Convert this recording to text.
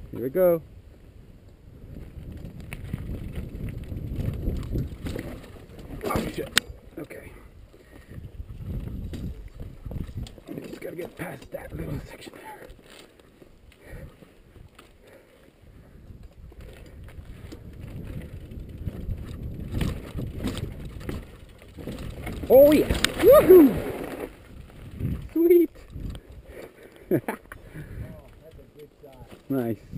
Here we go. Oh shit. Okay. Just gotta get past that little section there. Oh yeah! Woohoo! Sweet! Oh, that's a good shot. Nice.